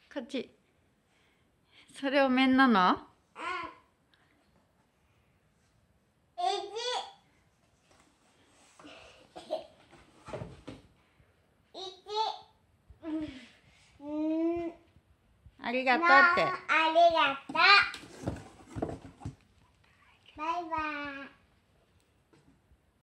こっち。それお面なの？ありがとうって。 ありがとう。バイバイ。